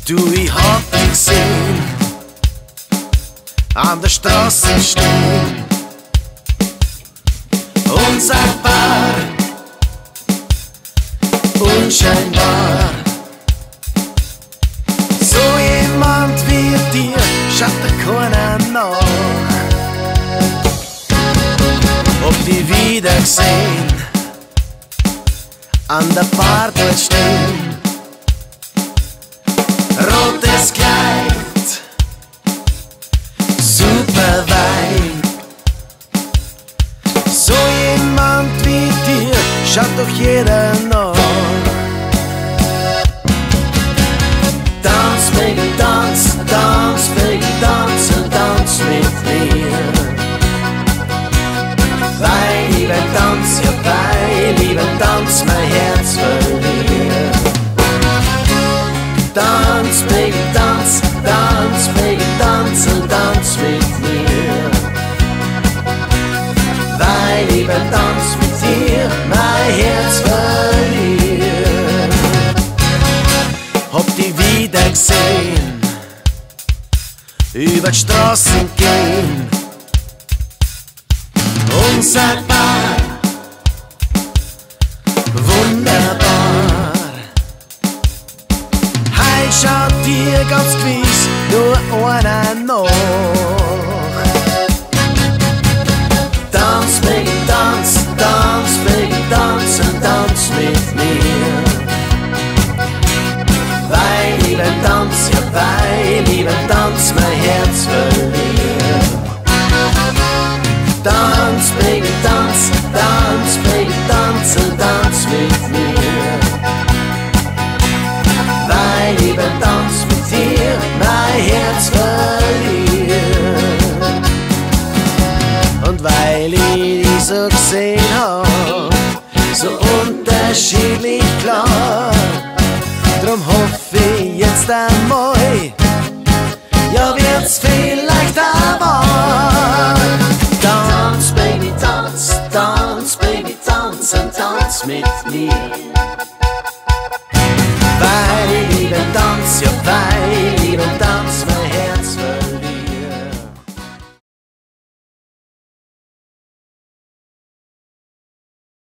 Du, ich hab dich gesehen, an der Straße stehen, unsagbar, unscheinbar. So jemand wie dir schaut da keiner nach. Hab dich wieder gesehen, an der Bar dort stehen, rotes Kleid, super Wein. So jemand wie dir schaut doch jeder nach. Tanz, Baby, tanz, tanz, Baby, tanz und tanz mit mir. Weil lieber Tanz, ja weil lieber Tanz mein Herz verliert. Tanz, Baby, tanz, tanz, Baby, tanz und tanz mit mir. Weil lieber Tanz mit dir mein Herz verliert. Hab dich wieder gesehen, über die Straßen gehen, unsagbar, wunderbar. Heil schaut dir ganz gewiss nur einer nach. Tanz, Baby, tanz, tanz, Baby, tanz und tanz mit mir. Weil lieber Tanz, ja weil lieber Tanz mein Herz verliert. Tanz, Baby, tanz, tanz, Baby, tanz und tanz mit mir. Weil lieber Tanz mit dir mein Herz verliert. Und weil ich dich so gesehen hab, so unterschiedlich klar, drum hoffe ich jetzt einmal, ja wird's vielleicht einmal. Tanz, Baby, tanz, tanz, Baby, tanz und tanz mit mir.